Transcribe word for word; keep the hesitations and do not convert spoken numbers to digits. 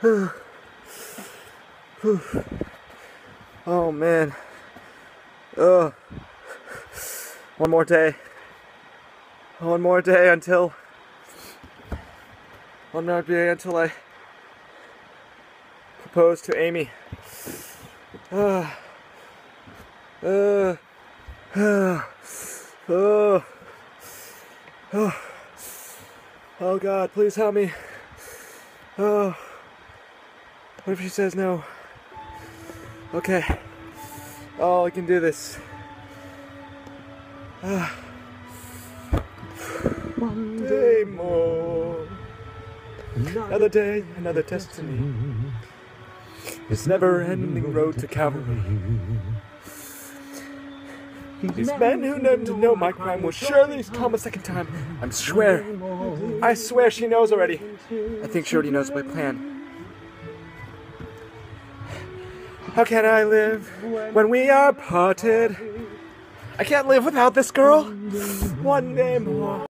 Oh man. Ugh. One more day. One more day until. One more day until I propose to Amy. Uh, uh, uh, uh, uh, oh God, please help me. Oh, what if she says no? Okay. Oh, I can do this. Uh, one day more. Another day, another destiny. This never-ending road to Calvary. These men who need to know my crime will surely come a second time. I swear. I swear she knows already. I think she already knows my plan. How can I live when we are parted? I can't live without this girl. One day more.